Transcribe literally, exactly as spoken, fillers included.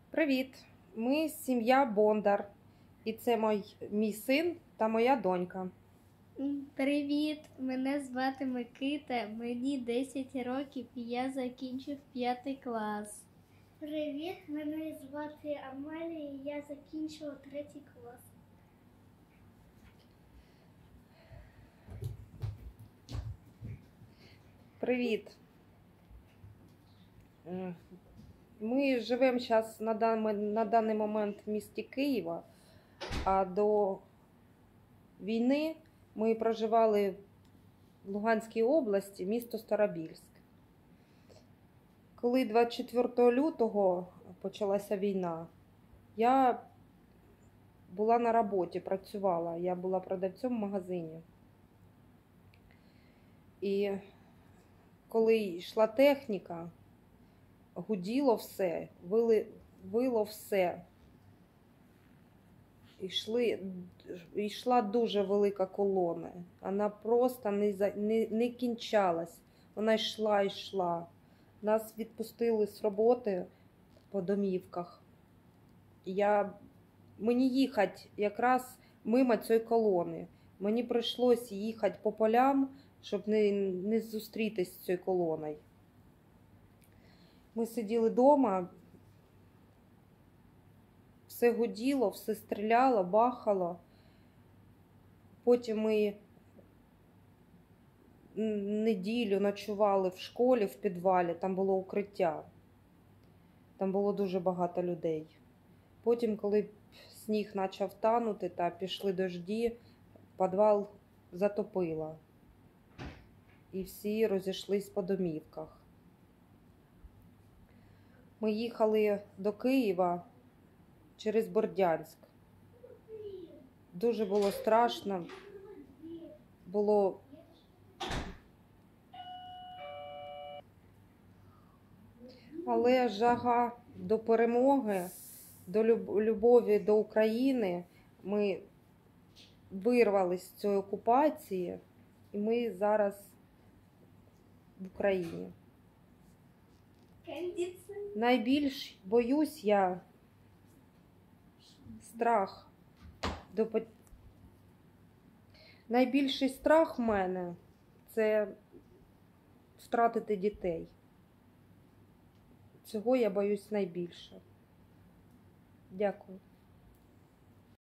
Привіт! Ми сім'я Бондар. І це мій, мій син та моя донька. Привіт! Мене звати Микита, мені десять років і я закінчив п'ятий клас. Привіт! Мене звати Амалія і я закінчила третій клас. Привіт! Ми живемо зараз на даний, на даний момент в місті Києва, а до війни ми проживали в Луганській області, місто Старобільськ. Коли двадцять четвертого лютого почалася війна, я була на роботі, працювала, я була продавцем в магазині. І коли йшла техніка, гуділо все, вили, вило все. Йшли, йшла дуже велика колона. Вона просто не, не, не кінчалась. Вона йшла, йшла. Нас відпустили з роботи по домівках. Я, мені їхати якраз мимо цієї колони. Мені прийшлося їхати по полям, щоб не, не зустрітися з цією колоною. Ми сиділи вдома, все гуділо, все стріляло, бахало. Потім ми неділю ночували в школі, в підвалі, там було укриття. Там було дуже багато людей. Потім, коли сніг почав танути та пішли дожді, підвал затопило. І всі розійшлись по домівках. Ми їхали до Києва через Бердянськ. Дуже було страшно. Було але жага до перемоги, до любові до України, ми вирвалися з цієї окупації, і ми зараз в Україні. Найбільш боюсь я страх. До... Найбільший страх в мене – це втратити дітей. Цього я боюсь найбільше. Дякую.